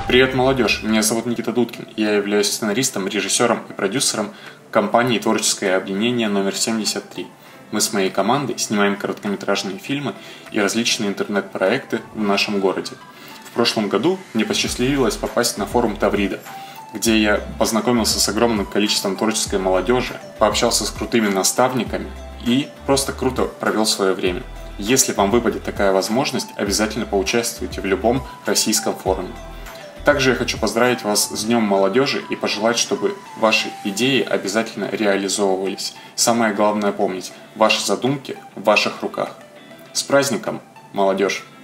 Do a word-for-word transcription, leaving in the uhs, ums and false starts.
Привет, молодежь! Меня зовут Никита Дудкин, и я являюсь сценаристом, режиссером и продюсером компании «Творческое объединение номер семьдесят три». Мы с моей командой снимаем короткометражные фильмы и различные интернет-проекты в нашем городе. В прошлом году мне посчастливилось попасть на форум Таврида, где я познакомился с огромным количеством творческой молодежи, пообщался с крутыми наставниками и просто круто провел свое время. Если вам выпадет такая возможность, обязательно поучаствуйте в любом российском форуме. Также я хочу поздравить вас с Днем молодежи и пожелать, чтобы ваши идеи обязательно реализовывались. Самое главное помнить, ваши задумки в ваших руках. С праздником, молодежь!